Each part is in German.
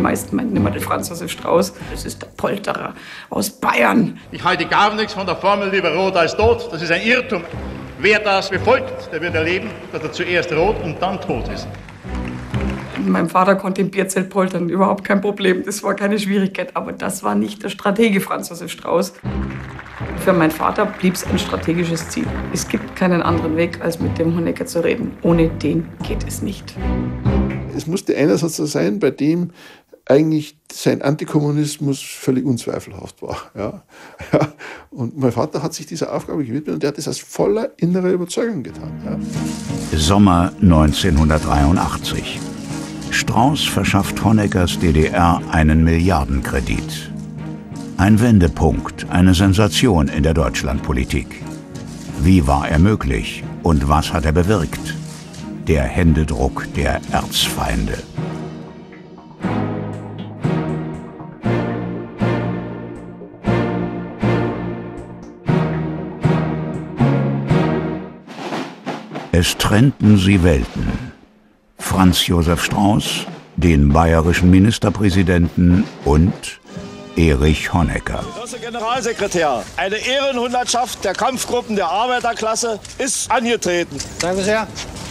meisten meinten immer den Franz Josef Strauß. Das ist der Polterer aus Bayern. Ich halte gar nichts von der Formel lieber rot als tot. Das ist ein Irrtum. Wer das befolgt, der wird erleben, dass er zuerst rot und dann tot ist. Mein Vater konnte im Bierzelt poltern, überhaupt kein Problem. Das war keine Schwierigkeit. Aber das war nicht der Stratege Franz Josef Strauß. Für meinen Vater blieb es ein strategisches Ziel. Es gibt keinen anderen Weg, als mit dem Honecker zu reden. Ohne den geht es nicht. Es musste einer sein, bei dem eigentlich sein Antikommunismus völlig unzweifelhaft war. Ja. Und mein Vater hat sich dieser Aufgabe gewidmet und er hat das aus voller innerer Überzeugung getan. Ja. Sommer 1983. Strauß verschafft Honeckers DDR einen Milliardenkredit. Ein Wendepunkt, eine Sensation in der Deutschlandpolitik. Wie war er möglich und was hat er bewirkt? Der Händedruck der Erzfeinde. Es trennten sie Welten. Franz Josef Strauß, den bayerischen Ministerpräsidenten und Erich Honecker. Herr Generalsekretär, eine Ehrenhundertschaft der Kampfgruppen der Arbeiterklasse ist angetreten. Danke sehr.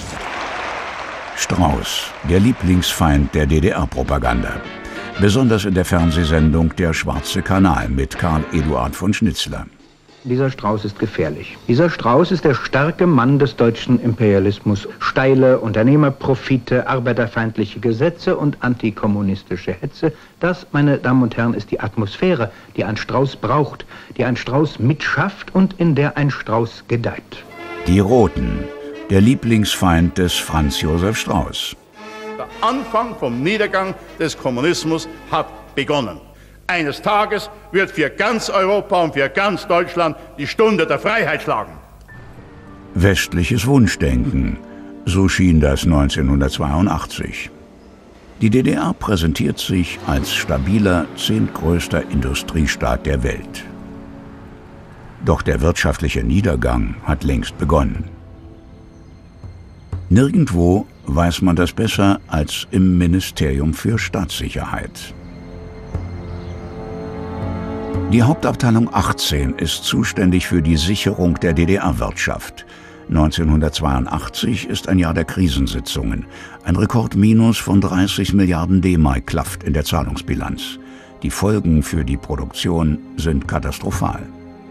Strauß, der Lieblingsfeind der DDR-Propaganda. Besonders in der Fernsehsendung Der Schwarze Kanal mit Karl Eduard von Schnitzler. Dieser Strauß ist gefährlich. Dieser Strauß ist der starke Mann des deutschen Imperialismus. Steile Unternehmerprofite, arbeiterfeindliche Gesetze und antikommunistische Hetze. Das, meine Damen und Herren, ist die Atmosphäre, die ein Strauß braucht, die ein Strauß mitschafft und in der ein Strauß gedeiht. Die Roten, der Lieblingsfeind des Franz Josef Strauß. Der Anfang vom Niedergang des Kommunismus hat begonnen. Eines Tages wird für ganz Europa und für ganz Deutschland die Stunde der Freiheit schlagen. Westliches Wunschdenken, so schien das 1982. Die DDR präsentiert sich als stabiler, 10. größter Industriestaat der Welt. Doch der wirtschaftliche Niedergang hat längst begonnen. Nirgendwo weiß man das besser als im Ministerium für Staatssicherheit. Die Hauptabteilung 18 ist zuständig für die Sicherung der DDR-Wirtschaft. 1982 ist ein Jahr der Krisensitzungen. Ein Rekordminus von 30 Milliarden D-Mark klafft in der Zahlungsbilanz. Die Folgen für die Produktion sind katastrophal.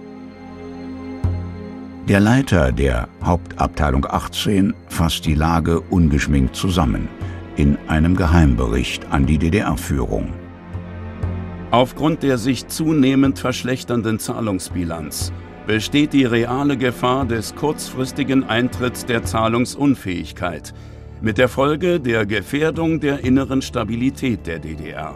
Der Leiter der Hauptabteilung 18 fasst die Lage ungeschminkt zusammen in einem Geheimbericht an die DDR-Führung. Aufgrund der sich zunehmend verschlechternden Zahlungsbilanz besteht die reale Gefahr des kurzfristigen Eintritts der Zahlungsunfähigkeit mit der Folge der Gefährdung der inneren Stabilität der DDR.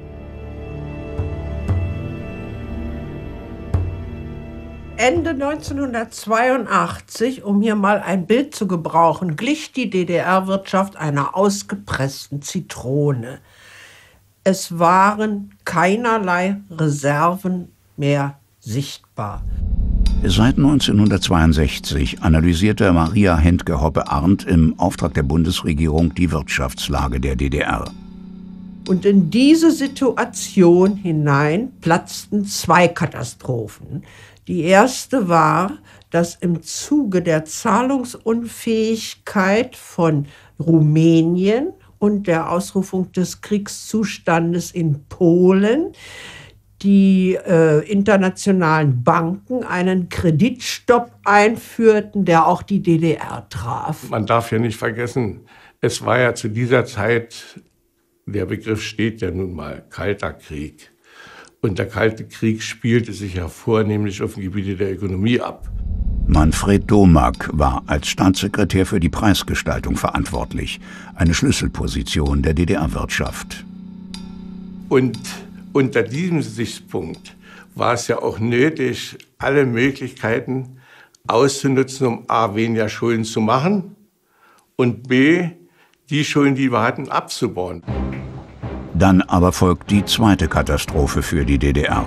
Ende 1982, um hier mal ein Bild zu gebrauchen, glich die DDR-Wirtschaft einer ausgepressten Zitrone. Es waren keinerlei Reserven mehr sichtbar. Seit 1962 analysierte Maria Hendke-Hoppe-Arndt im Auftrag der Bundesregierung die Wirtschaftslage der DDR. Und in diese Situation hinein platzten zwei Katastrophen. Die erste war, dass im Zuge der Zahlungsunfähigkeit von Rumänien und der Ausrufung des Kriegszustandes in Polen die internationalen Banken einen Kreditstopp einführten, der auch die DDR traf. Man darf ja nicht vergessen, es war ja zu dieser Zeit, der Begriff steht ja nun mal, Kalter Krieg. Und der Kalte Krieg spielte sich ja vornehmlich auf dem Gebiet der Ökonomie ab. Manfred Domack war als Staatssekretär für die Preisgestaltung verantwortlich, eine Schlüsselposition der DDR-Wirtschaft. Und unter diesem Gesichtspunkt war es ja auch nötig, alle Möglichkeiten auszunutzen, um a. weniger Schulden zu machen und b. die Schulden, die wir hatten, abzubauen. Dann aber folgt die zweite Katastrophe für die DDR.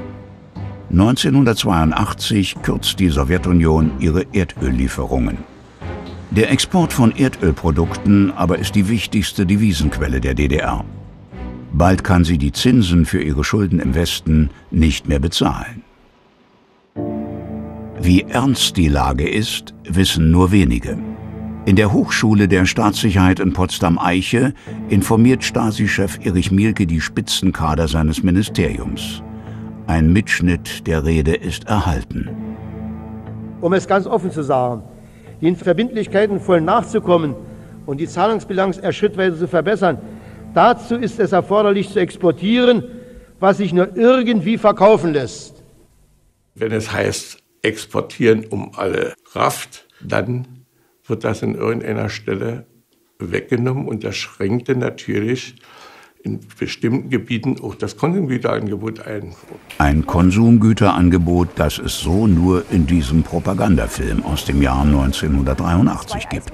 1982 kürzt die Sowjetunion ihre Erdöllieferungen. Der Export von Erdölprodukten aber ist die wichtigste Devisenquelle der DDR. Bald kann sie die Zinsen für ihre Schulden im Westen nicht mehr bezahlen. Wie ernst die Lage ist, wissen nur wenige. In der Hochschule der Staatssicherheit in Potsdam-Eiche informiert Stasi-Chef Erich Mielke die Spitzenkader seines Ministeriums. Ein Mitschnitt der Rede ist erhalten. Um es ganz offen zu sagen, den Verbindlichkeiten voll nachzukommen und die Zahlungsbilanz schrittweise zu verbessern, dazu ist es erforderlich zu exportieren, was sich nur irgendwie verkaufen lässt. Wenn es heißt, exportieren um alle Kraft, dann wird das an irgendeiner Stelle weggenommen und das schränkte natürlich in bestimmten Gebieten auch das Konsumgüterangebot ein. Ein Konsumgüterangebot, das es so nur in diesem Propagandafilm aus dem Jahr 1983 gibt.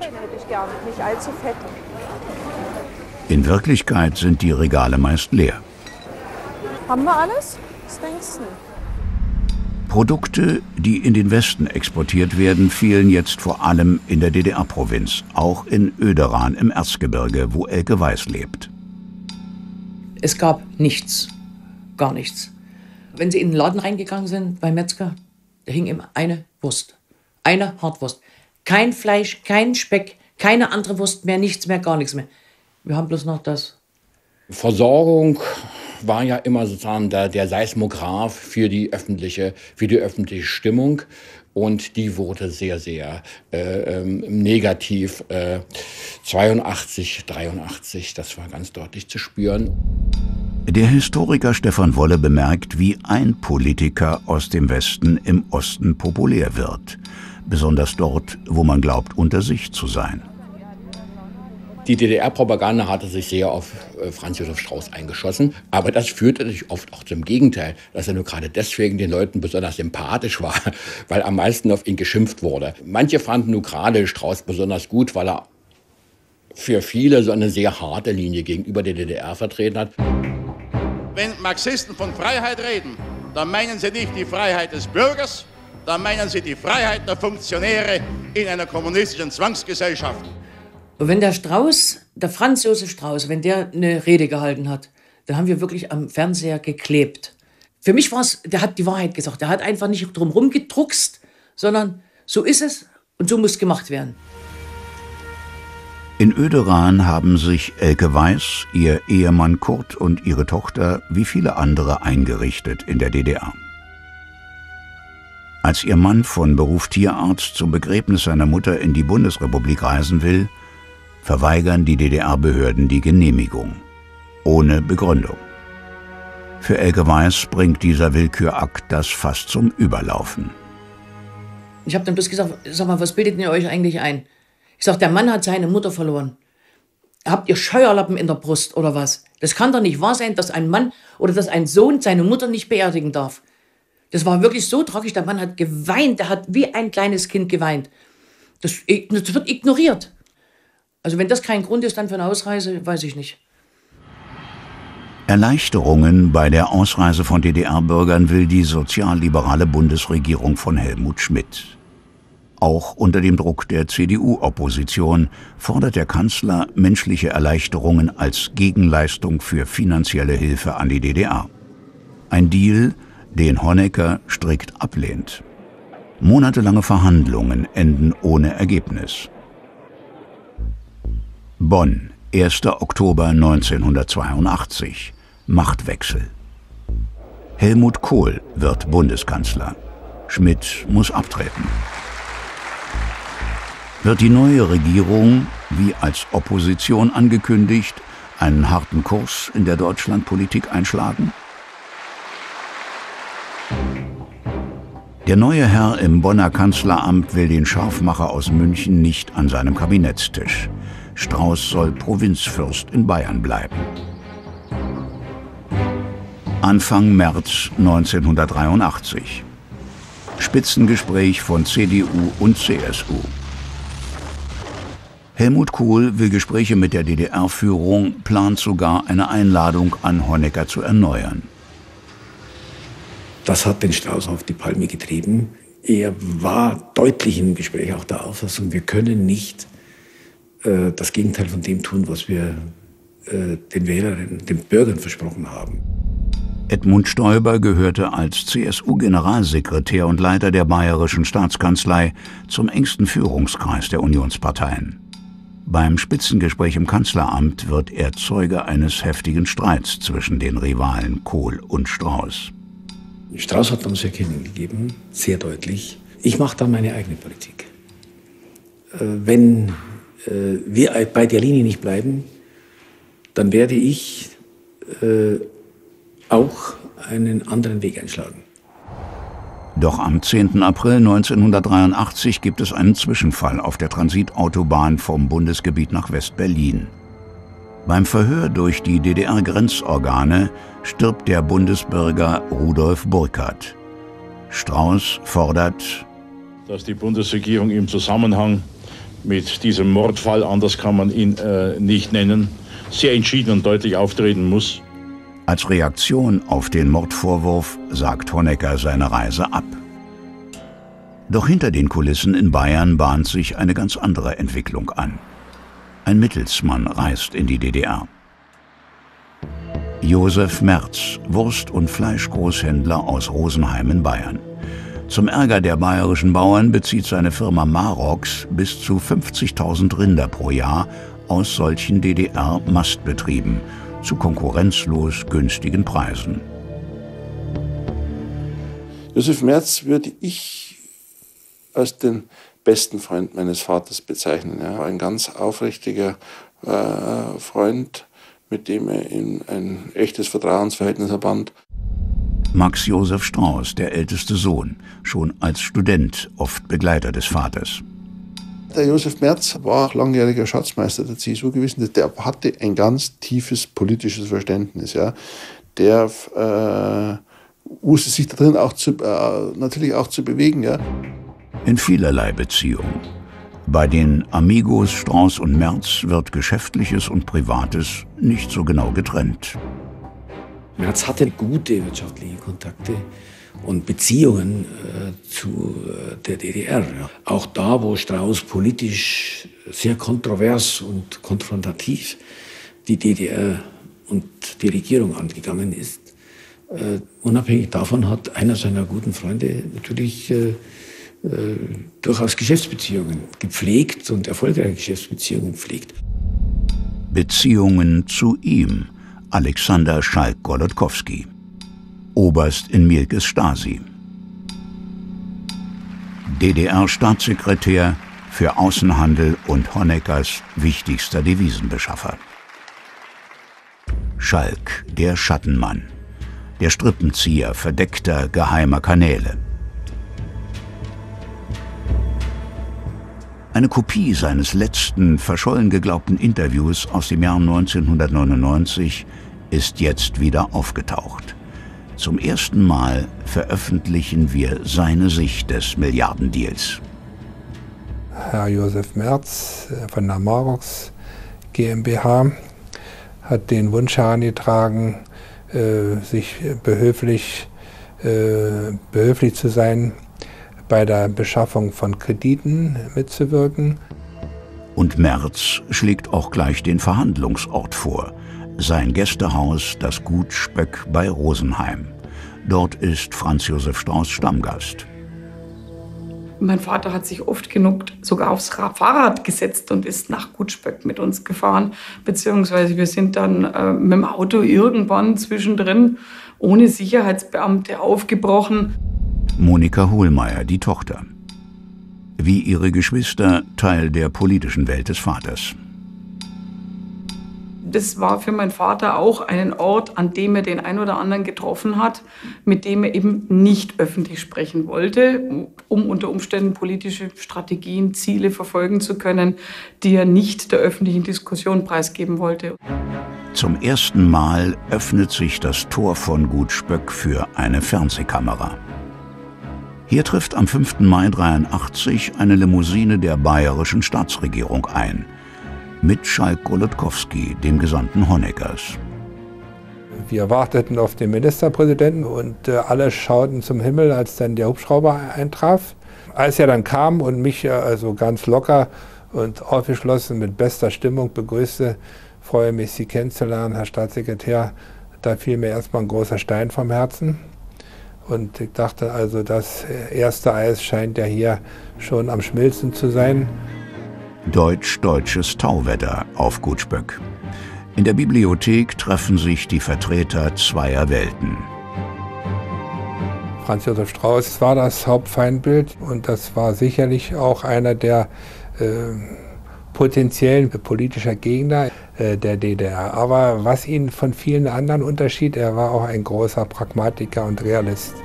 In Wirklichkeit sind die Regale meist leer. Haben wir alles? Was denkst du? Produkte, die in den Westen exportiert werden, fehlen jetzt vor allem in der DDR-Provinz, auch in Oederan im Erzgebirge, wo Elke Weiß lebt. Es gab nichts, gar nichts. Wenn Sie in den Laden reingegangen sind, beim Metzger, da hing immer eine Wurst, eine Hartwurst. Kein Fleisch, kein Speck, keine andere Wurst mehr, nichts mehr, gar nichts mehr. Wir haben bloß noch das. Versorgung war ja immer sozusagen der Seismograph für die öffentliche Stimmung. Und die wurde sehr, sehr negativ. 82, 83, das war ganz deutlich zu spüren. Der Historiker Stefan Wolle bemerkt, wie ein Politiker aus dem Westen im Osten populär wird. Besonders dort, wo man glaubt, unter sich zu sein. Die DDR-Propaganda hatte sich sehr auf Franz Josef Strauß eingeschossen. Aber das führte natürlich oft auch zum Gegenteil, dass er nur gerade deswegen den Leuten besonders sympathisch war, weil am meisten auf ihn geschimpft wurde. Manche fanden nur gerade Strauß besonders gut, weil er für viele so eine sehr harte Linie gegenüber der DDR vertreten hat. Wenn Marxisten von Freiheit reden, dann meinen sie nicht die Freiheit des Bürgers, dann meinen sie die Freiheit der Funktionäre in einer kommunistischen Zwangsgesellschaft. Und wenn der Strauß, der Franz Josef Strauß, wenn der eine Rede gehalten hat, dann haben wir wirklich am Fernseher geklebt. Für mich war es, der hat die Wahrheit gesagt. Der hat einfach nicht drumherum gedruckst, sondern so ist es und so muss gemacht werden. In Oederan haben sich Elke Weiß, ihr Ehemann Kurt und ihre Tochter wie viele andere eingerichtet in der DDR. Als ihr Mann von Beruf Tierarzt zum Begräbnis seiner Mutter in die Bundesrepublik reisen will, verweigern die DDR-Behörden die Genehmigung. Ohne Begründung. Für Elke Weiß bringt dieser Willkürakt das Fass zum Überlaufen. Ich habe dann bloß gesagt, sag mal, was bildet ihr euch eigentlich ein? Ich sag, der Mann hat seine Mutter verloren. Habt ihr Scheuerlappen in der Brust oder was? Das kann doch nicht wahr sein, dass ein Mann oder dass ein Sohn seine Mutter nicht beerdigen darf. Das war wirklich so tragisch. Der Mann hat geweint, der hat wie ein kleines Kind geweint. Das wird ignoriert. Also wenn das kein Grund ist dann für eine Ausreise, weiß ich nicht. Erleichterungen bei der Ausreise von DDR-Bürgern will die sozialliberale Bundesregierung von Helmut Schmidt. Auch unter dem Druck der CDU-Opposition fordert der Kanzler menschliche Erleichterungen als Gegenleistung für finanzielle Hilfe an die DDR. Ein Deal, den Honecker strikt ablehnt. Monatelange Verhandlungen enden ohne Ergebnis. Bonn, 1. Oktober 1982. Machtwechsel. Helmut Kohl wird Bundeskanzler. Schmidt muss abtreten. Wird die neue Regierung, wie als Opposition angekündigt, einen harten Kurs in der Deutschlandpolitik einschlagen? Der neue Herr im Bonner Kanzleramt will den Scharfmacher aus München nicht an seinem Kabinettstisch. Strauß soll Provinzfürst in Bayern bleiben. Anfang März 1983. Spitzengespräch von CDU und CSU. Helmut Kohl will Gespräche mit der DDR-Führung, plant sogar eine Einladung an Honecker zu erneuern. Das hat den Strauß auf die Palme getrieben. Er war deutlich im Gespräch auch der Auffassung, wir können nicht das Gegenteil von dem tun, was wir den Wählerinnen, den Bürgern versprochen haben. Edmund Stoiber gehörte als CSU-Generalsekretär und Leiter der Bayerischen Staatskanzlei zum engsten Führungskreis der Unionsparteien. Beim Spitzengespräch im Kanzleramt wird er Zeuge eines heftigen Streits zwischen den Rivalen Kohl und Strauß. Strauß hat uns erkennen gegeben, sehr deutlich, ich mache da meine eigene Politik. Wenn wir bei der Linie nicht bleiben, dann werde ich auch einen anderen Weg einschlagen. Doch am 10. April 1983 gibt es einen Zwischenfall auf der Transitautobahn vom Bundesgebiet nach West-Berlin. Beim Verhör durch die DDR-Grenzorgane stirbt der Bundesbürger Rudolf Burckhardt. Strauß fordert, dass die Bundesregierung im Zusammenhang mit diesem Mordfall, anders kann man ihn nicht nennen, sehr entschieden und deutlich auftreten muss. Als Reaktion auf den Mordvorwurf sagt Honecker seine Reise ab. Doch hinter den Kulissen in Bayern bahnt sich eine ganz andere Entwicklung an. Ein Mittelsmann reist in die DDR. Josef Merz, Wurst- und Fleischgroßhändler aus Rosenheim in Bayern. Zum Ärger der bayerischen Bauern bezieht seine Firma Marox bis zu 50.000 Rinder pro Jahr aus solchen DDR-Mastbetrieben zu konkurrenzlos günstigen Preisen. Josef Merz würde ich als den besten Freund meines Vaters bezeichnen. Ja, ein ganz aufrichtiger Freund, mit dem er in ein echtes Vertrauensverhältnis erband. Max Josef Strauß, der älteste Sohn, schon als Student oft Begleiter des Vaters. Der Josef Merz war auch langjähriger Schatzmeister der CSU gewesen. Der hatte ein ganz tiefes politisches Verständnis. Ja. Der wusste sich da drin auch natürlich auch zu bewegen. Ja. In vielerlei Beziehungen. Bei den Amigos Strauß und Merz wird Geschäftliches und Privates nicht so genau getrennt. Merz hatte gute wirtschaftliche Kontakte und Beziehungen zu der DDR. Ja. Auch da, wo Strauß politisch sehr kontrovers und konfrontativ die DDR und die Regierung angegangen ist, unabhängig davon hat einer seiner guten Freunde natürlich durchaus Geschäftsbeziehungen gepflegt und erfolgreiche Geschäftsbeziehungen pflegt. Beziehungen zu ihm, Alexander Schalk-Golodkowski, Oberst in Mielkes Stasi. DDR-Staatssekretär für Außenhandel und Honeckers wichtigster Devisenbeschaffer. Schalk, der Schattenmann, der Strippenzieher verdeckter geheimer Kanäle. Eine Kopie seines letzten, verschollen geglaubten Interviews aus dem Jahr 1999 ist jetzt wieder aufgetaucht. Zum ersten Mal veröffentlichen wir seine Sicht des Milliardendeals. Herr Josef Merz von der Marox GmbH hat den Wunsch herangetragen, sich behilflich zu sein, bei der Beschaffung von Krediten mitzuwirken. Und Merz schlägt auch gleich den Verhandlungsort vor. Sein Gästehaus, das Gut Spöck bei Rosenheim. Dort ist Franz Josef Strauß Stammgast. Mein Vater hat sich oft genug sogar aufs Fahrrad gesetzt und ist nach Gut Spöck mit uns gefahren. Beziehungsweise wir sind dann mit dem Auto irgendwann zwischendrin ohne Sicherheitsbeamte aufgebrochen. Monika Hohlmeier, die Tochter. Wie ihre Geschwister Teil der politischen Welt des Vaters. Das war für meinen Vater auch ein Ort, an dem er den einen oder anderen getroffen hat, mit dem er eben nicht öffentlich sprechen wollte, um unter Umständen politische Strategien, Ziele verfolgen zu können, die er nicht der öffentlichen Diskussion preisgeben wollte. Zum ersten Mal öffnet sich das Tor von Gut Spöck für eine Fernsehkamera. Hier trifft am 5. Mai 1983 eine Limousine der bayerischen Staatsregierung ein. Mit Schalk-Golodkowski, dem Gesandten Honeckers. Wir warteten auf den Ministerpräsidenten und alle schauten zum Himmel, als dann der Hubschrauber eintraf. Als er dann kam und mich also ganz locker und aufgeschlossen mit bester Stimmung begrüßte, freue mich, Sie kennenzulernen, Herr Staatssekretär. Da fiel mir erstmal ein großer Stein vom Herzen. Und ich dachte also, das erste Eis scheint ja hier schon am Schmilzen zu sein. Deutsch-deutsches Tauwetter auf Gutschböck. In der Bibliothek treffen sich die Vertreter zweier Welten. Franz Josef Strauß war das Hauptfeindbild und das war sicherlich auch einer der potenziellen politischer Gegner der DDR. Aber was ihn von vielen anderen unterschied, er war auch ein großer Pragmatiker und Realist.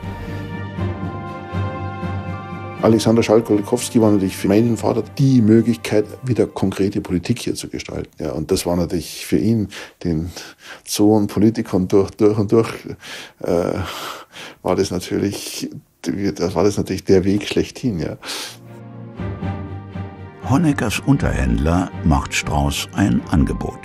Alexander Schalk-Gollikowski war natürlich für meinen Vater die Möglichkeit, wieder konkrete Politik hier zu gestalten. Ja, und das war natürlich für ihn, den Sohn Politikern durch und durch, war das natürlich der Weg schlechthin. Ja. Honeckers Unterhändler macht Strauß ein Angebot.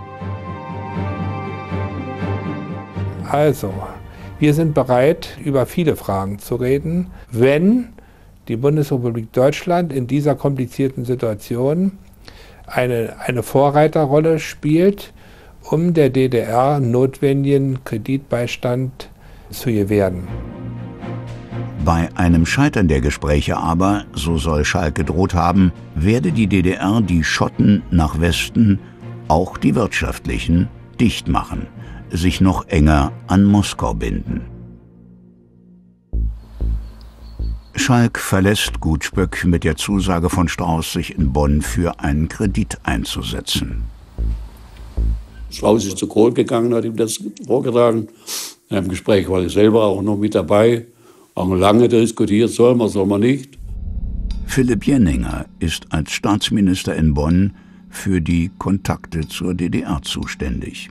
Also, wir sind bereit, über viele Fragen zu reden, wenn die Bundesrepublik Deutschland in dieser komplizierten Situation eine Vorreiterrolle spielt, um der DDR notwendigen Kreditbeistand zu gewähren. Bei einem Scheitern der Gespräche aber, so soll Schalk gedroht haben, werde die DDR die Schotten nach Westen, auch die wirtschaftlichen, dicht machen, sich noch enger an Moskau binden. Schalk verlässt Gutschböck mit der Zusage von Strauß, sich in Bonn für einen Kredit einzusetzen. Strauß ist zu Kohl gegangen, hat ihm das vorgetragen. In einem Gespräch war ich selber auch noch mit dabei. Haben lange diskutiert, soll man nicht. Philipp Jenninger ist als Staatsminister in Bonn für die Kontakte zur DDR zuständig.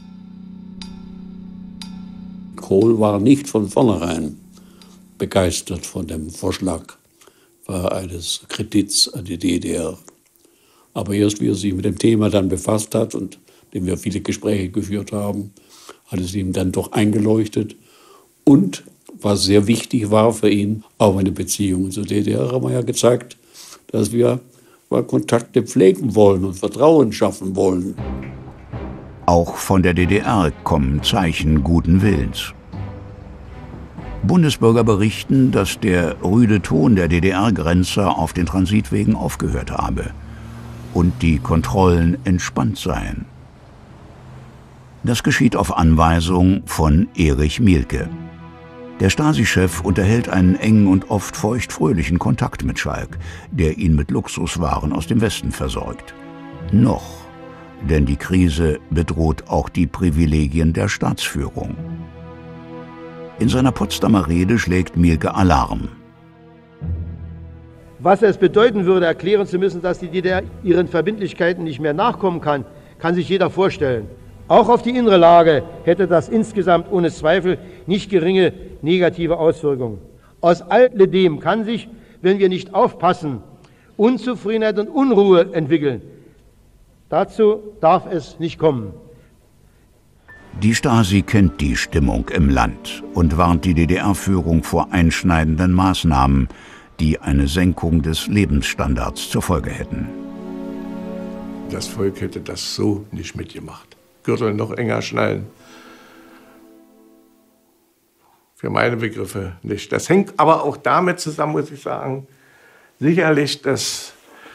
Kohl war nicht von vornherein begeistert von dem Vorschlag eines Kredits an die DDR. Aber erst, wie er sich mit dem Thema dann befasst hat und dem wir viele Gespräche geführt haben, hat es ihm dann doch eingeleuchtet. Und was sehr wichtig war für ihn, auch in den Beziehungen zur DDR, haben wir ja gezeigt, dass wir Kontakte pflegen wollen und Vertrauen schaffen wollen. Auch von der DDR kommen Zeichen guten Willens. Bundesbürger berichten, dass der rüde Ton der DDR-Grenzer auf den Transitwegen aufgehört habe und die Kontrollen entspannt seien. Das geschieht auf Anweisung von Erich Mielke. Der Stasi-Chef unterhält einen engen und oft feuchtfröhlichen Kontakt mit Schalk, der ihn mit Luxuswaren aus dem Westen versorgt. Noch, denn die Krise bedroht auch die Privilegien der Staatsführung. In seiner Potsdamer Rede schlägt Mielke Alarm. Was es bedeuten würde, erklären zu müssen, dass die DDR ihren Verbindlichkeiten nicht mehr nachkommen kann, kann sich jeder vorstellen. Auch auf die innere Lage hätte das insgesamt ohne Zweifel nicht geringe negative Auswirkungen. Aus alledem kann sich, wenn wir nicht aufpassen, Unzufriedenheit und Unruhe entwickeln. Dazu darf es nicht kommen. Die Stasi kennt die Stimmung im Land und warnt die DDR-Führung vor einschneidenden Maßnahmen, die eine Senkung des Lebensstandards zur Folge hätten. Das Volk hätte das so nicht mitgemacht. Gürtel noch enger schnallen. Für meine Begriffe nicht. Das hängt aber auch damit zusammen, muss ich sagen, sicherlich, dass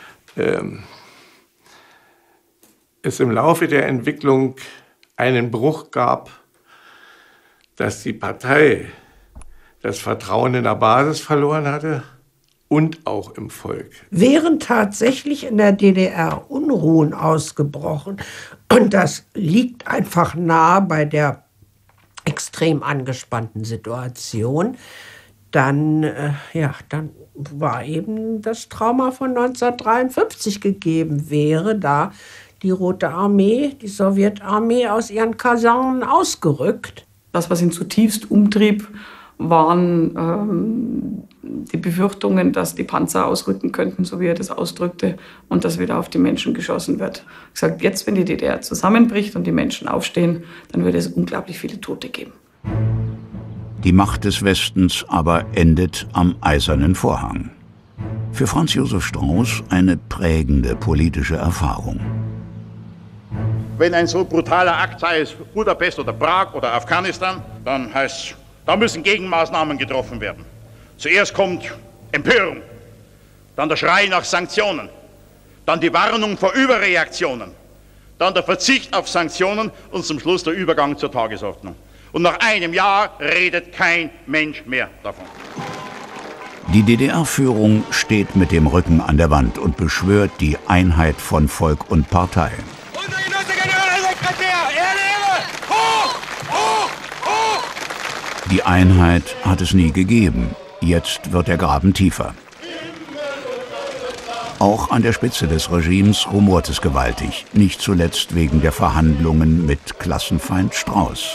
es im Laufe der Entwicklung einen Bruch gab, dass die Partei das Vertrauen in der Basis verloren hatte und auch im Volk. Wären tatsächlich in der DDR Unruhen ausgebrochen, und das liegt einfach nahe bei der extrem angespannten Situation, dann war eben das Trauma von 1953 gegeben, wäre da die Rote Armee, die Sowjetarmee aus ihren Kasernen ausgerückt. Das, was ihn zutiefst umtrieb, waren die Befürchtungen, dass die Panzer ausrücken könnten, so wie er das ausdrückte, und dass wieder auf die Menschen geschossen wird. Er hat gesagt, jetzt, wenn die DDR zusammenbricht und die Menschen aufstehen, dann würde es unglaublich viele Tote geben. Die Macht des Westens aber endet am Eisernen Vorhang. Für Franz Josef Strauß eine prägende politische Erfahrung. wenn ein so brutaler Akt, sei es Budapest oder Prag oder Afghanistan, dann heißt es, da müssen Gegenmaßnahmen getroffen werden. Zuerst kommt Empörung, dann der Schrei nach Sanktionen, dann die Warnung vor Überreaktionen, dann der Verzicht auf Sanktionen und zum Schluss der Übergang zur Tagesordnung. Und nach einem Jahr redet kein Mensch mehr davon. Die DDR-Führung steht mit dem Rücken an der Wand und beschwört die Einheit von Volk und Partei. Unser Genosse Generalsekretär, er lebe! Hoch! Hoch! Hoch! Die Einheit hat es nie gegeben. Jetzt wird der Graben tiefer. Auch an der Spitze des Regimes rumort es gewaltig, nicht zuletzt wegen der Verhandlungen mit Klassenfeind Strauß.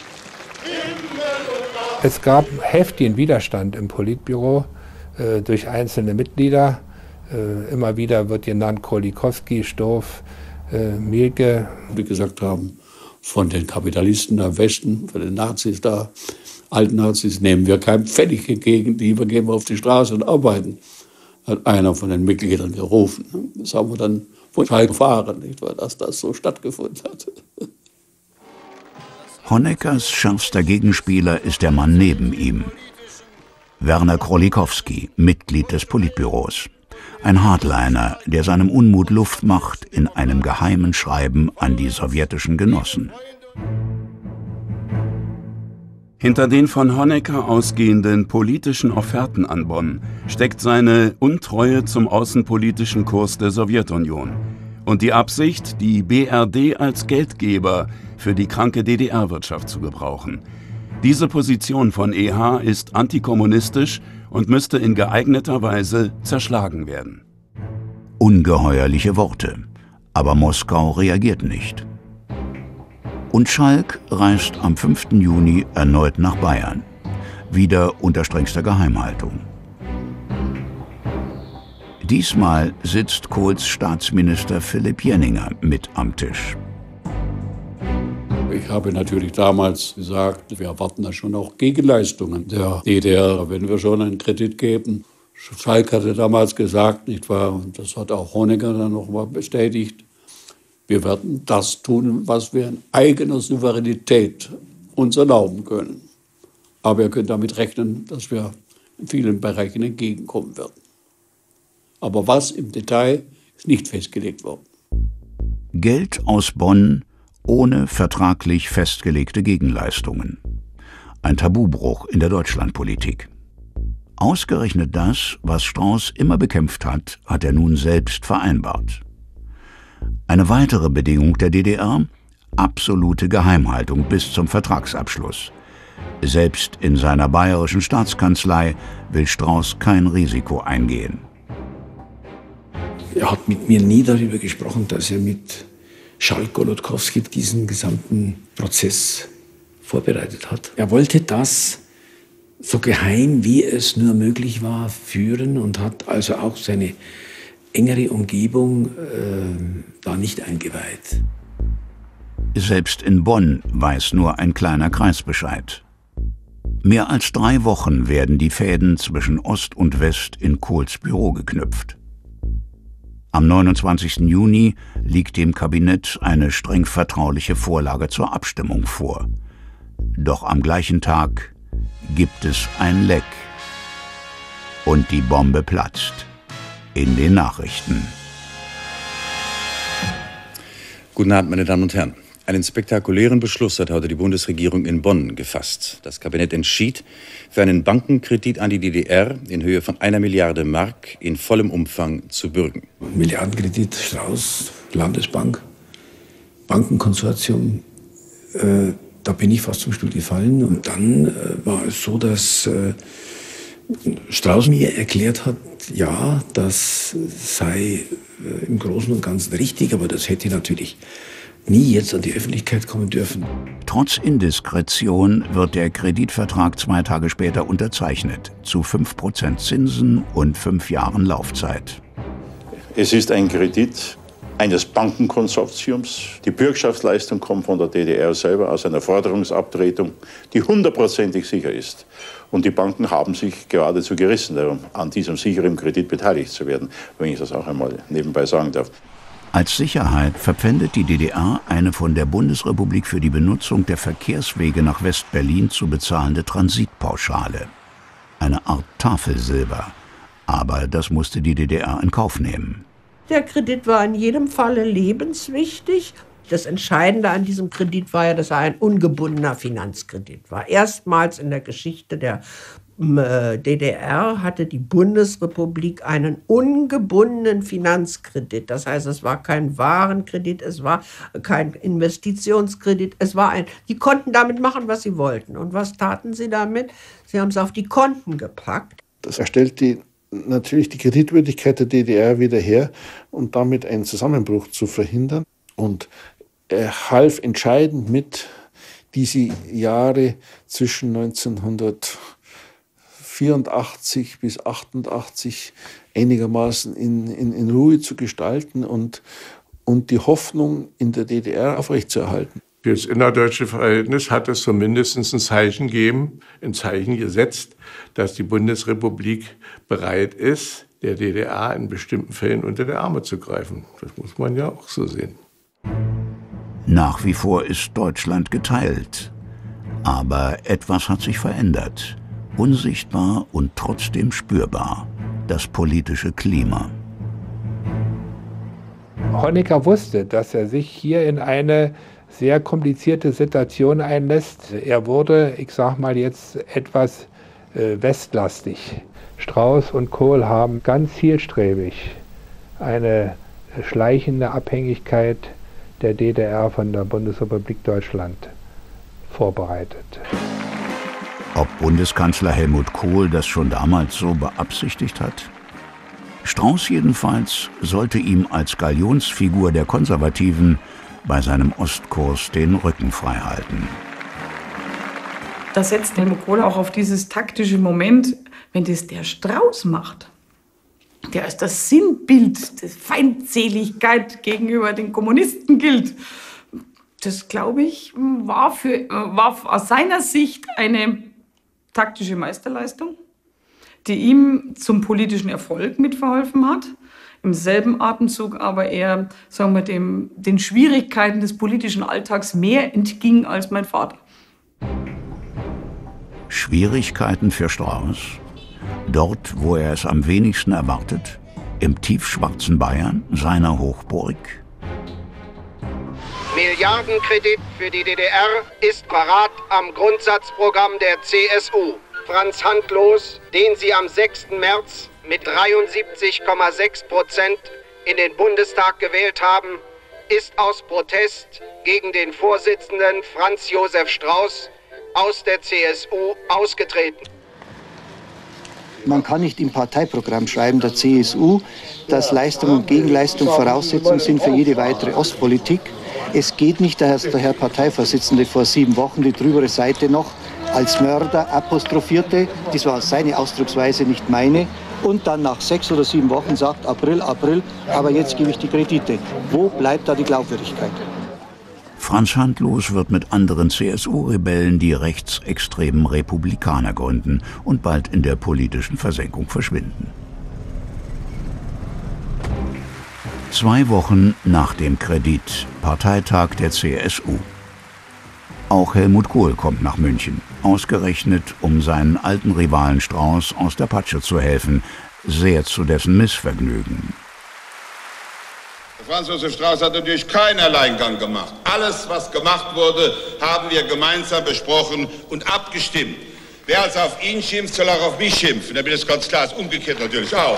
Es gab heftigen Widerstand im Politbüro durch einzelne Mitglieder. Immer wieder wird genannt Krolikowski, Stoff, Mielke. Wie gesagt haben, von den Kapitalisten da im Westen, von den Nazis da, alten Nazis, nehmen wir keinen Pfennig entgegen, die gehen wir auf die Straße und arbeiten, hat einer von den Mitgliedern gerufen. Das haben wir dann von Schalke erfahren, nicht wahr, dass das so stattgefunden hat. Honeckers schärfster Gegenspieler ist der Mann neben ihm. Werner Krolikowski, Mitglied des Politbüros. Ein Hardliner, der seinem Unmut Luft macht in einem geheimen Schreiben an die sowjetischen Genossen. Hinter den von Honecker ausgehenden politischen Offerten an Bonn steckt seine Untreue zum außenpolitischen Kurs der Sowjetunion und die Absicht, die BRD als Geldgeber für die kranke DDR-Wirtschaft zu gebrauchen. Diese Position von EH ist antikommunistisch und müsste in geeigneter Weise zerschlagen werden. Ungeheuerliche Worte, aber Moskau reagiert nicht. Und Schalk reist am 5. Juni erneut nach Bayern, wieder unter strengster Geheimhaltung. Diesmal sitzt Kohls Staatsminister Philipp Jenninger mit am Tisch. Ich habe natürlich damals gesagt, wir erwarten da schon auch Gegenleistungen der DDR, wenn wir schon einen Kredit geben. Schalk hatte damals gesagt, nicht wahr, und das hat auch Honecker dann nochmal bestätigt, wir werden das tun, was wir in eigener Souveränität uns erlauben können. Aber ihr könnt damit rechnen, dass wir in vielen Bereichen entgegenkommen werden. Aber was im Detail ist nicht festgelegt worden. Geld aus Bonn ohne vertraglich festgelegte Gegenleistungen. Ein Tabubruch in der Deutschlandpolitik. Ausgerechnet das, was Strauß immer bekämpft hat, hat er nun selbst vereinbart. Eine weitere Bedingung der DDR: absolute Geheimhaltung bis zum Vertragsabschluss. Selbst in seiner bayerischen Staatskanzlei will Strauß kein Risiko eingehen. Er hat mit mir nie darüber gesprochen, dass er mit Schalk-Golodkowski diesen gesamten Prozess vorbereitet hat. Er wollte das so geheim, wie es nur möglich war, führen und hat also auch seine engere Umgebung da nicht eingeweiht. Selbst in Bonn weiß nur ein kleiner Kreis Bescheid. Mehr als 3 Wochen werden die Fäden zwischen Ost und West in Kohls Büro geknüpft. Am 29. Juni liegt dem Kabinett eine streng vertrauliche Vorlage zur Abstimmung vor. Doch am gleichen Tag gibt es ein Leck. Und die Bombe platzt. In den Nachrichten. Guten Abend, meine Damen und Herren. Einen spektakulären Beschluss hat heute die Bundesregierung in Bonn gefasst. Das Kabinett entschied, für einen Bankenkredit an die DDR in Höhe von 1 Milliarde Mark in vollem Umfang zu bürgen. Milliardenkredit, Strauß, Landesbank, Bankenkonsortium, da bin ich fast zum Stuhl gefallen. Und dann war es so, dass Strauß mir erklärt hat, ja, das sei im Großen und Ganzen richtig, aber das hätte natürlich nie jetzt an die Öffentlichkeit kommen dürfen. Trotz Indiskretion wird der Kreditvertrag 2 Tage später unterzeichnet, zu 5% Zinsen und 5 Jahren Laufzeit. Es ist ein Kredit eines Bankenkonsortiums. Die Bürgschaftsleistung kommt von der DDR selber aus einer Forderungsabtretung, die 100%ig sicher ist. Und die Banken haben sich geradezu gerissen darum, an diesem sicheren Kredit beteiligt zu werden, wenn ich das auch einmal nebenbei sagen darf. Als Sicherheit verpfändet die DDR eine von der Bundesrepublik für die Benutzung der Verkehrswege nach West-Berlin zu bezahlende Transitpauschale. Eine Art Tafelsilber. Aber das musste die DDR in Kauf nehmen. Der Kredit war in jedem Falle lebenswichtig. Das Entscheidende an diesem Kredit war ja, dass er ein ungebundener Finanzkredit war. Erstmals in der Geschichte der DDR hatte die Bundesrepublik einen ungebundenen Finanzkredit. Das heißt, es war kein Warenkredit, es war kein Investitionskredit, die konnten damit machen, was sie wollten. Und was taten sie damit? Sie haben es auf die Konten gepackt. Das stellte natürlich die Kreditwürdigkeit der DDR wieder her und damit einen Zusammenbruch zu verhindern. Und er half entscheidend mit, diese Jahre zwischen 1984 bis 1988 einigermaßen in Ruhe zu gestalten und die Hoffnung in der DDR aufrechtzuerhalten. Für das innerdeutsche Verhältnis hat es zumindest ein Zeichen gesetzt, dass die Bundesrepublik bereit ist, der DDR in bestimmten Fällen unter die Arme zu greifen. Das muss man ja auch so sehen. Nach wie vor ist Deutschland geteilt. Aber etwas hat sich verändert. Unsichtbar und trotzdem spürbar. Das politische Klima. Honecker wusste, dass er sich hier in eine sehr komplizierte Situation einlässt. Er wurde, ich sag mal jetzt, etwas westlastig. Strauß und Kohl haben ganz zielstrebig eine schleichende Abhängigkeit der DDR von der Bundesrepublik Deutschland vorbereitet. Ob Bundeskanzler Helmut Kohl das schon damals so beabsichtigt hat? Strauß jedenfalls sollte ihm als Galionsfigur der Konservativen bei seinem Ostkurs den Rücken frei halten. Da setzt Helmut Kohl auch auf dieses taktische Moment, wenn das der Strauß macht. Der als das Sinnbild der Feindseligkeit gegenüber den Kommunisten gilt. Das, glaube ich, war aus seiner Sicht eine taktische Meisterleistung, die ihm zum politischen Erfolg mitverholfen hat. Im selben Atemzug aber eher, sagen wir, den Schwierigkeiten des politischen Alltags mehr entging als mein Vater. Schwierigkeiten für Strauß? Dort, wo er es am wenigsten erwartet? Im tiefschwarzen Bayern, seiner Hochburg? Milliardenkredit für die DDR ist parat am Grundsatzprogramm der CSU. Franz Handlos, den Sie am 6. März mit 73,6% in den Bundestag gewählt haben, ist aus Protest gegen den Vorsitzenden Franz Josef Strauß aus der CSU ausgetreten. Man kann nicht im Parteiprogramm schreiben der CSU, dass Leistung und Gegenleistung Voraussetzungen sind für jede weitere Ostpolitik. Es geht nicht, dass der Herr Parteivorsitzende vor 7 Wochen die drübere Seite noch als Mörder apostrophierte. Das war seine Ausdrucksweise, nicht meine. Und dann nach 6 oder 7 Wochen sagt, April, aber jetzt gebe ich die Kredite. Wo bleibt da die Glaubwürdigkeit? Franz Handlos wird mit anderen CSU-Rebellen die rechtsextremen Republikaner gründen und bald in der politischen Versenkung verschwinden. 2 Wochen nach dem Kredit, Parteitag der CSU. Auch Helmut Kohl kommt nach München, ausgerechnet um seinen alten Rivalen Strauß aus der Patsche zu helfen, sehr zu dessen Missvergnügen. Franz Josef Strauß hat natürlich keinen Alleingang gemacht. Alles, was gemacht wurde, haben wir gemeinsam besprochen und abgestimmt. Wer also auf ihn schimpft, soll auch auf mich schimpfen. Damit ist ganz klar, ist umgekehrt natürlich auch.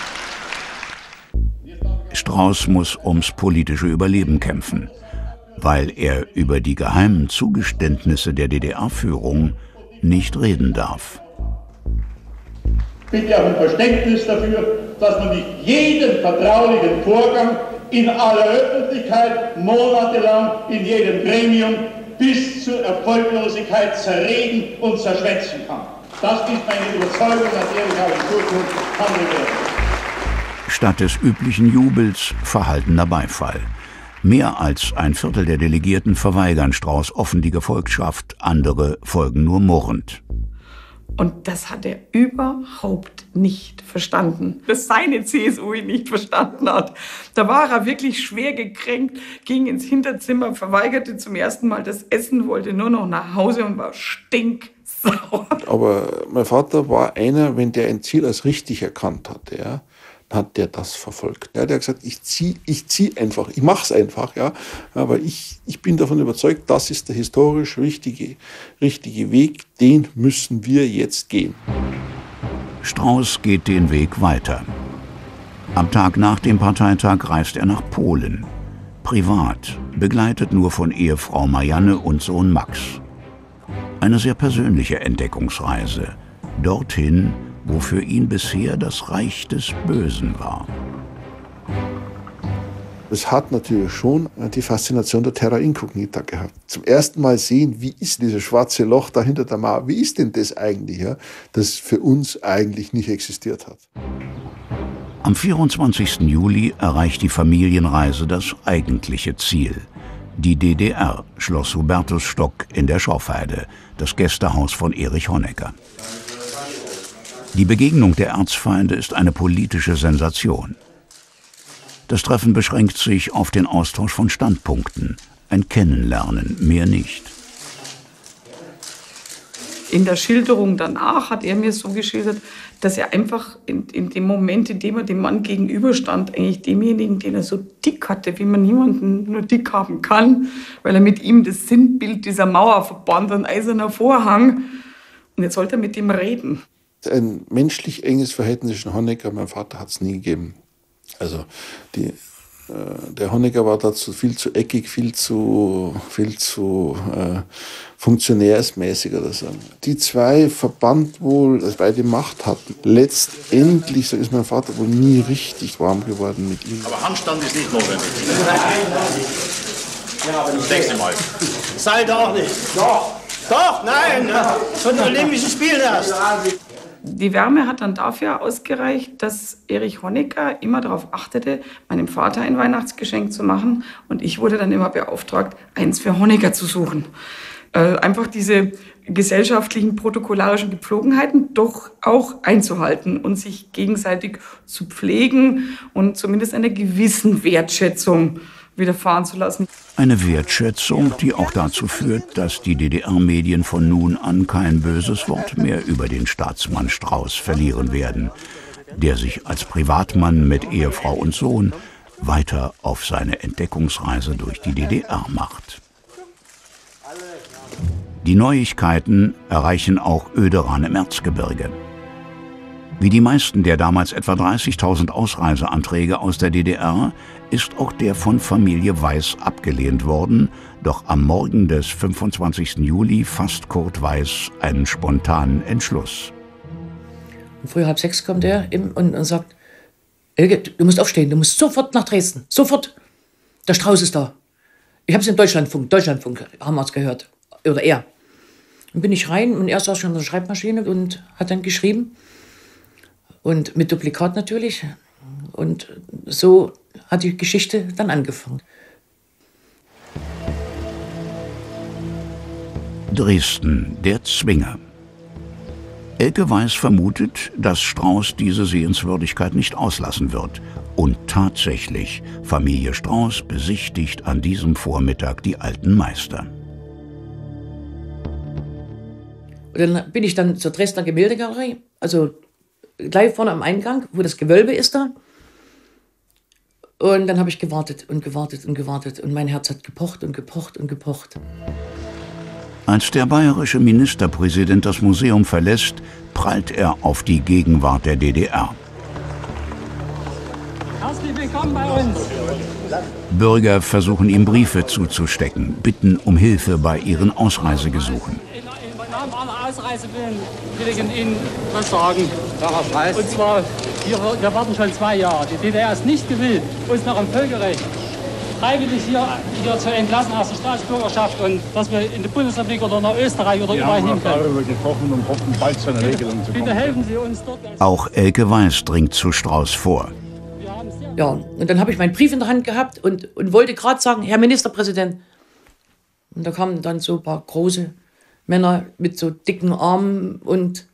Strauß muss ums politische Überleben kämpfen, weil er über die geheimen Zugeständnisse der DDR-Führung nicht reden darf. Bitte auch ein Verständnis dafür, dass man nicht jeden vertraulichen Vorgang in aller Öffentlichkeit, monatelang, in jedem Gremium bis zur Erfolglosigkeit zerreden und zerschwätzen kann. Das ist meine Überzeugung, nach der ich auch in Zukunft handeln werde. Statt des üblichen Jubels verhaltener Beifall. Mehr als ein Viertel der Delegierten verweigern Strauß offen die Gefolgschaft, andere folgen nur murrend. Und das hat er überhaupt nicht verstanden, dass seine CSU ihn nicht verstanden hat. Da war er wirklich schwer gekränkt, ging ins Hinterzimmer, verweigerte zum ersten Mal das Essen, wollte nur noch nach Hause und war stinksauer. Aber mein Vater war einer, wenn der ein Ziel als richtig erkannt hatte, ja, dann hat der das verfolgt. Ja, der hat gesagt, ich zieh einfach, ich mach's einfach, ja. Aber ich bin davon überzeugt, das ist der historisch richtige Weg, den müssen wir jetzt gehen. Strauß geht den Weg weiter. Am Tag nach dem Parteitag reist er nach Polen. Privat, begleitet nur von Ehefrau Marianne und Sohn Max. Eine sehr persönliche Entdeckungsreise. Dorthin, wo für ihn bisher das Reich des Bösen war. Es hat natürlich schon die Faszination der Terra Incognita gehabt. Zum ersten Mal sehen, wie ist dieses schwarze Loch da hinter der Mauer, wie ist denn das eigentlich, ja, das für uns eigentlich nicht existiert hat. Am 24. Juli erreicht die Familienreise das eigentliche Ziel. Die DDR, Schloss Hubertus Stock in der Schorfheide, das Gästehaus von Erich Honecker. Die Begegnung der Erzfeinde ist eine politische Sensation. Das Treffen beschränkt sich auf den Austausch von Standpunkten, ein Kennenlernen, mehr nicht. In der Schilderung danach hat er mir so geschildert, dass er einfach in dem Moment, in dem er dem Mann gegenüberstand, eigentlich demjenigen, den er so dick hatte, wie man niemanden nur dick haben kann, weil er mit ihm das Sinnbild dieser Mauer verband, ein eiserner Vorhang. Und jetzt sollte er mit ihm reden. Ein menschlich enges Verhältnis zwischen Honecker und meinem Vater hat es nie gegeben. Also der Honecker war dazu viel zu eckig, viel zu funktionärsmäßig oder so. Die zwei verband wohl, dass beide Macht hatten. Letztendlich, so ist mein Vater wohl nie richtig warm geworden mit ihm. Aber Handstand ist nicht notwendig. Das nächste Mal. Seid auch nicht. Doch. Doch, nein. Von den Olympischen Spielen erst. Die Wärme hat dann dafür ausgereicht, dass Erich Honecker immer darauf achtete, meinem Vater ein Weihnachtsgeschenk zu machen. Und ich wurde dann immer beauftragt, eins für Honecker zu suchen. Einfach diese gesellschaftlichen, protokollarischen Gepflogenheiten doch auch einzuhalten und sich gegenseitig zu pflegen und zumindest einer gewissen Wertschätzung widerfahren zu lassen. Eine Wertschätzung, die auch dazu führt, dass die DDR-Medien von nun an kein böses Wort mehr über den Staatsmann Strauß verlieren werden, der sich als Privatmann mit Ehefrau und Sohn weiter auf seine Entdeckungsreise durch die DDR macht. Die Neuigkeiten erreichen auch Oederan im Erzgebirge. Wie die meisten der damals etwa 30.000 Ausreiseanträge aus der DDR ist auch der von Familie Weiß abgelehnt worden, doch am Morgen des 25. Juli fasst Kurt Weiß einen spontanen Entschluss. Und früh 5:30 kommt er und sagt, Elke, du musst aufstehen, du musst sofort nach Dresden, sofort. Der Strauß ist da. Ich habe es im Deutschlandfunk haben wir es gehört, oder er. Dann bin ich rein und er saß schon an der Schreibmaschine und hat dann geschrieben. Und mit Duplikat natürlich. Und so hat die Geschichte dann angefangen. Dresden, der Zwinger. Elke Weiß vermutet, dass Strauß diese Sehenswürdigkeit nicht auslassen wird. Und tatsächlich, Familie Strauß besichtigt an diesem Vormittag die alten Meister. Und dann bin ich dann zur Dresdner Gemäldegalerie, also gleich vorne am Eingang, wo das Gewölbe ist da. Und dann habe ich gewartet und gewartet und gewartet. Und mein Herz hat gepocht und gepocht und gepocht. Als der bayerische Ministerpräsident das Museum verlässt, prallt er auf die Gegenwart der DDR. Herzlich willkommen bei uns. Bürger versuchen ihm Briefe zuzustecken, bitten um Hilfe bei ihren Ausreisegesuchen. Im Namen aller Ausreisewillen will ich Ihnen was sagen. Und zwar, wir warten schon 2 Jahre. Die DDR ist nicht gewillt, uns nach dem Völkerrecht freiwillig hier zu entlassen aus der Staatsbürgerschaft und dass wir in die Bundesrepublik oder nach Österreich oder überall hin können. Wir haben darüber gesprochen und hoffen, bald zu einer Regelung zu kommen. Bitte helfen Sie uns dort. Auch Elke Weiß dringt zu Strauß vor. Ja, und dann habe ich meinen Brief in der Hand gehabt und wollte gerade sagen, Herr Ministerpräsident. Und da kamen dann so ein paar große Männer mit so dicken Armen und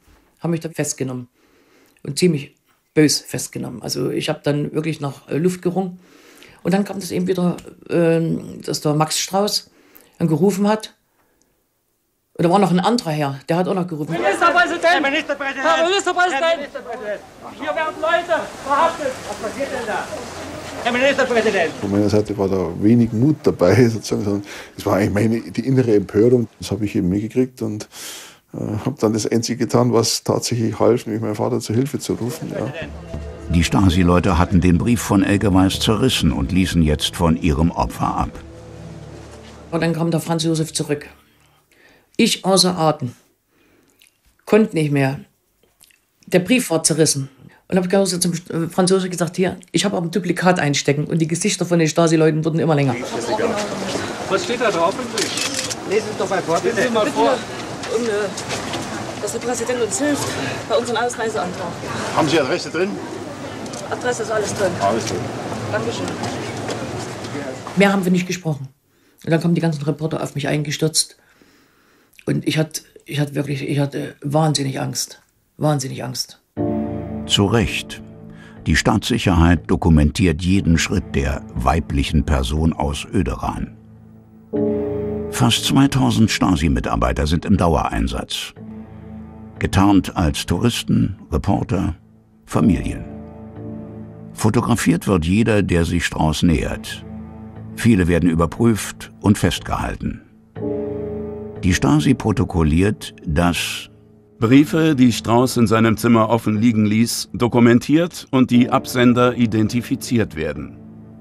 haben mich da festgenommen. Und ziemlich bös festgenommen. Also ich habe dann wirklich nach Luft gerungen. Und dann kam das eben wieder, dass der Max Strauß dann gerufen hat. Und da war noch ein anderer Herr, der hat auch noch gerufen. Ministerpräsident! Herr Ministerpräsident! Herr Ministerpräsident! Hier werden Leute verhaftet! Was passiert denn da? Herr Ministerpräsident! Von meiner Seite war da wenig Mut dabei, sozusagen, sondern es war eigentlich die innere Empörung. Das habe ich eben mitgekriegt und habe dann das Einzige getan, was tatsächlich half, nämlich meinen Vater zur Hilfe zu rufen. Ja. Die Stasi-Leute hatten den Brief von Elke Weiß zerrissen und ließen jetzt von ihrem Opfer ab. Und dann kam der Franz Josef zurück. Ich außer Atem. Konnte nicht mehr. Der Brief war zerrissen. Und habe genauso zum Franz Josef gesagt, hier, ich habe auch ein Duplikat einstecken. Und die Gesichter von den Stasi-Leuten wurden immer länger. Was steht da drauf im Brief? Lesen Sie doch mal vor, bitte. Mal vor. Dass der Präsident uns hilft bei unserem Ausreiseantrag. Haben Sie Adresse drin? Adresse ist alles drin. Alles drin. Dankeschön. Mehr haben wir nicht gesprochen. Und dann kamen die ganzen Reporter auf mich eingestürzt. Und ich hatte wahnsinnig Angst. Wahnsinnig Angst. Zu Recht. Die Staatssicherheit dokumentiert jeden Schritt der weiblichen Person aus Öderan. Fast 2000 Stasi-Mitarbeiter sind im Dauereinsatz. Getarnt als Touristen, Reporter, Familien. Fotografiert wird jeder, der sich Strauß nähert. Viele werden überprüft und festgehalten. Die Stasi protokolliert, dass Briefe, die Strauß in seinem Zimmer offen liegen ließ, dokumentiert und die Absender identifiziert werden.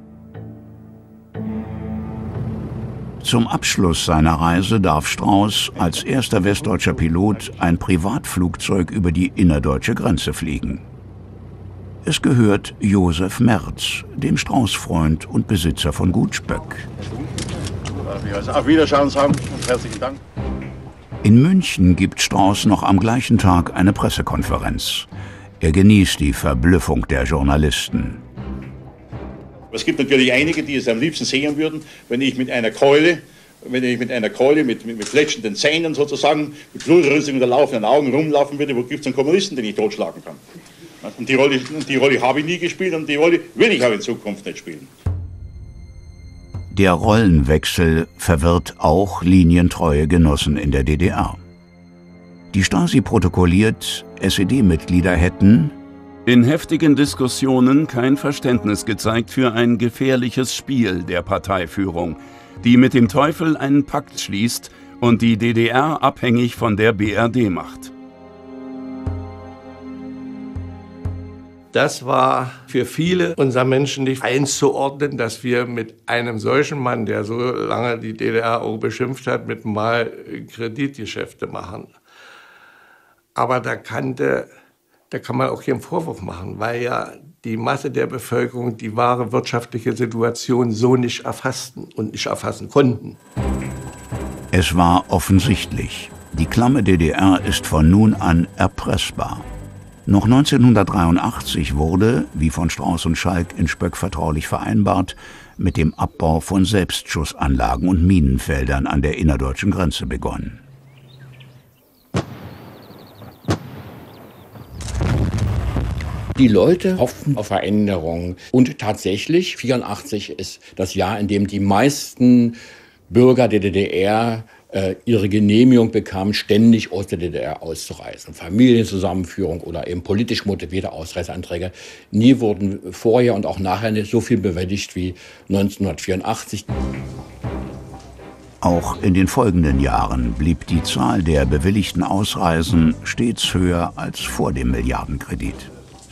Zum Abschluss seiner Reise darf Strauß als erster westdeutscher Pilot ein Privatflugzeug über die innerdeutsche Grenze fliegen. Es gehört Josef Merz, dem Strauß-Freund und Besitzer von Gut Spöck. Auf Wiederschauen sagen und herzlichen Dank. In München gibt Strauß noch am gleichen Tag eine Pressekonferenz. Er genießt die Verblüffung der Journalisten. Es gibt natürlich einige, die es am liebsten sehen würden, wenn ich mit einer Keule, mit fletschenden Zähnen sozusagen, mit blutrünstigen oder laufenden Augen rumlaufen würde, wo gibt es einen Kommunisten, den ich totschlagen kann. Und die Rolle habe ich nie gespielt und die Rolle will ich auch in Zukunft nicht spielen. Der Rollenwechsel verwirrt auch linientreue Genossen in der DDR. Die Stasi protokolliert, SED-Mitglieder hätten in heftigen Diskussionen kein Verständnis gezeigt für ein gefährliches Spiel der Parteiführung, die mit dem Teufel einen Pakt schließt und die DDR abhängig von der BRD macht. Das war für viele unserer Menschen nicht einzuordnen, dass wir mit einem solchen Mann, der so lange die DDR auch beschimpft hat, mit mal Kreditgeschäfte machen. Aber da kann man auch hier einen Vorwurf machen, weil ja die Masse der Bevölkerung die wahre wirtschaftliche Situation so nicht erfassten und nicht erfassen konnten. Es war offensichtlich, die klamme DDR ist von nun an erpressbar. Noch 1983 wurde, wie von Strauß und Schalk in Spöck vertraulich vereinbart, mit dem Abbau von Selbstschussanlagen und Minenfeldern an der innerdeutschen Grenze begonnen. Die Leute hoffen auf Veränderungen. Und tatsächlich, 1984 ist das Jahr, in dem die meisten Bürger der DDR ihre Genehmigung bekamen, ständig aus der DDR auszureisen. Familienzusammenführung oder eben politisch motivierte Ausreiseanträge. Nie wurden vorher und auch nachher nicht so viel bewältigt wie 1984. Auch in den folgenden Jahren blieb die Zahl der bewilligten Ausreisen stets höher als vor dem Milliardenkredit.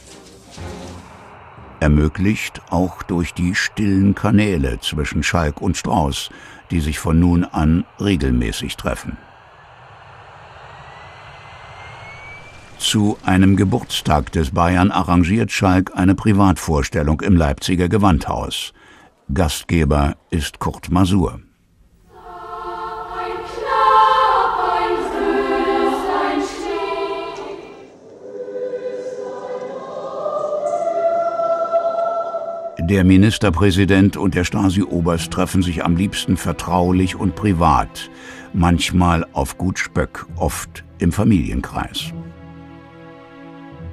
Ermöglicht auch durch die stillen Kanäle zwischen Schalk und Strauß, die sich von nun an regelmäßig treffen. Zu einem Geburtstag des Bayern arrangiert Schalk eine Privatvorstellung im Leipziger Gewandhaus. Gastgeber ist Kurt Masur. Der Ministerpräsident und der Stasi-Oberst treffen sich am liebsten vertraulich und privat, manchmal auf Gut Spöck, oft im Familienkreis.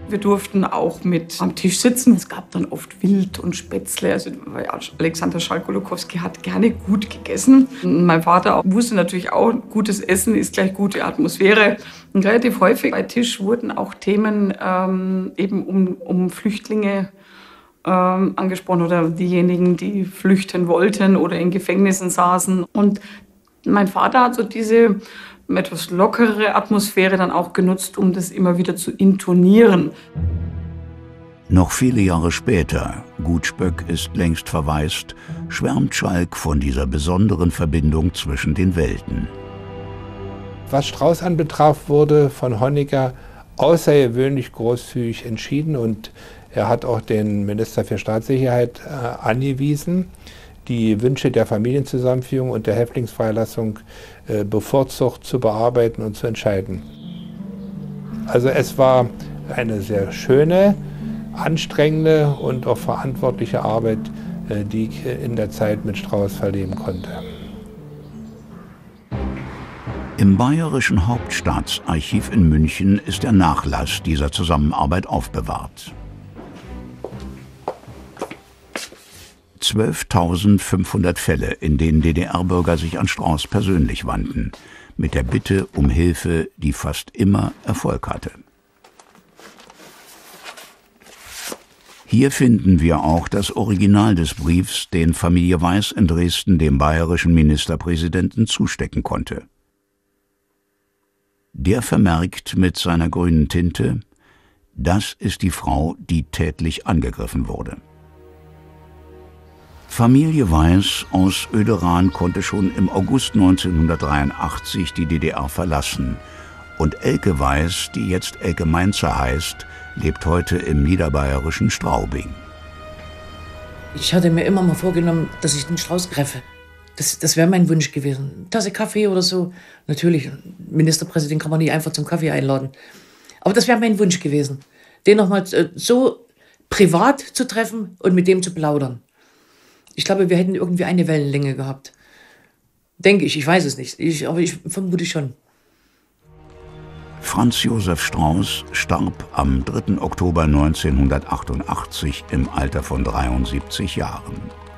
Wir durften auch mit am Tisch sitzen. Es gab dann oft Wild und Spätzle. Also Alexander Schalk-Golokowski hat gerne gut gegessen. Mein Vater wusste natürlich auch, gutes Essen ist gleich gute Atmosphäre. Und relativ häufig bei Tisch wurden auch Themen eben um Flüchtlinge angesprochen oder diejenigen, die flüchten wollten oder in Gefängnissen saßen. Und mein Vater hat so diese etwas lockere Atmosphäre dann auch genutzt, um das immer wieder zu intonieren. Noch viele Jahre später, Gutspöck ist längst verwaist, schwärmt Schalk von dieser besonderen Verbindung zwischen den Welten. Was Strauß anbetraf, wurde von Honecker außergewöhnlich großzügig entschieden und er hat auch den Minister für Staatssicherheit angewiesen, die Wünsche der Familienzusammenführung und der Häftlingsfreilassung bevorzugt zu bearbeiten und zu entscheiden. Also es war eine sehr schöne, anstrengende und auch verantwortliche Arbeit, die ich in der Zeit mit Strauß verleben konnte. Im Bayerischen Hauptstaatsarchiv in München ist der Nachlass dieser Zusammenarbeit aufbewahrt. 12.500 Fälle, in denen DDR-Bürger sich an Strauß persönlich wandten, mit der Bitte um Hilfe, die fast immer Erfolg hatte. Hier finden wir auch das Original des Briefs, den Familie Weiß in Dresden dem bayerischen Ministerpräsidenten zustecken konnte. Der vermerkt mit seiner grünen Tinte: Das ist die Frau, die tätlich angegriffen wurde. Familie Weiß aus Oederan konnte schon im August 1983 die DDR verlassen. Und Elke Weiß, die jetzt Elke Mainzer heißt, lebt heute im niederbayerischen Straubing. Ich hatte mir immer mal vorgenommen, dass ich den Strauß treffe. Das wäre mein Wunsch gewesen. Eine Tasse Kaffee oder so. Natürlich, Ministerpräsident kann man nicht einfach zum Kaffee einladen. Aber das wäre mein Wunsch gewesen, den nochmal so privat zu treffen und mit dem zu plaudern. Ich glaube, wir hätten irgendwie eine Wellenlänge gehabt. Denke ich weiß es nicht. Aber ich vermute schon. Franz Josef Strauß starb am 3. Oktober 1988 im Alter von 73 Jahren.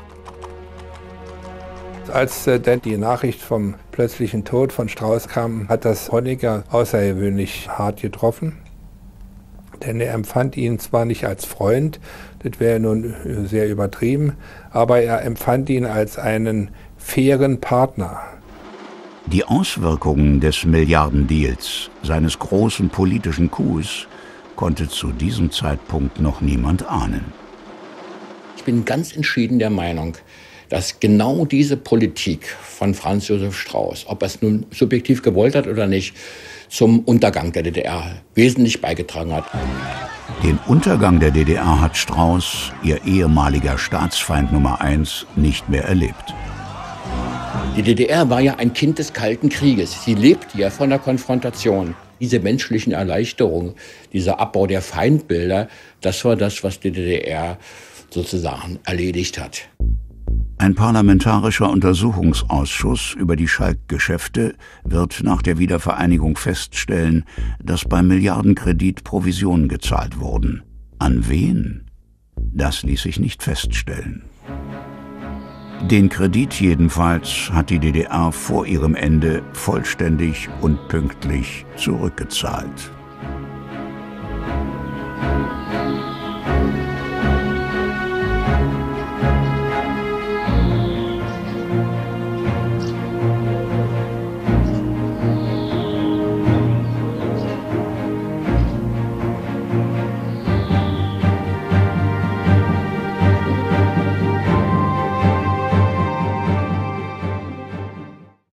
Als dann die Nachricht vom plötzlichen Tod von Strauß kam, hat das Honecker außergewöhnlich hart getroffen. Denn er empfand ihn zwar nicht als Freund, das wäre nun sehr übertrieben, aber er empfand ihn als einen fairen Partner. Die Auswirkungen des Milliardendeals, seines großen politischen Coups, konnte zu diesem Zeitpunkt noch niemand ahnen. Ich bin ganz entschieden der Meinung, dass genau diese Politik von Franz Josef Strauß, ob er es nun subjektiv gewollt hat oder nicht, zum Untergang der DDR wesentlich beigetragen hat. Den Untergang der DDR hat Strauß, ihr ehemaliger Staatsfeind Nummer 1, nicht mehr erlebt. Die DDR war ja ein Kind des Kalten Krieges. Sie lebte ja von der Konfrontation. Diese menschlichen Erleichterungen, dieser Abbau der Feindbilder, das war das, was die DDR sozusagen erledigt hat. Ein parlamentarischer Untersuchungsausschuss über die Schalk-Geschäfte wird nach der Wiedervereinigung feststellen, dass beim Milliardenkredit Provisionen gezahlt wurden. An wen? Das ließ sich nicht feststellen. Den Kredit jedenfalls hat die DDR vor ihrem Ende vollständig und pünktlich zurückgezahlt.